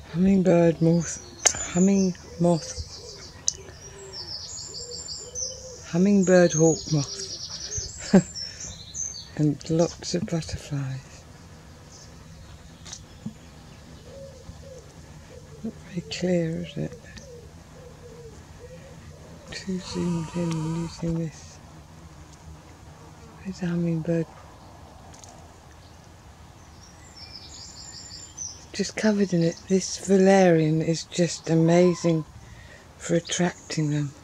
Hummingbird Hummingbird Hawkmoth and lots of butterflies. Not very clear, is it? Too zoomed in using this. Where's the hummingbird? Just covered in it. This valerian is just amazing for attracting them.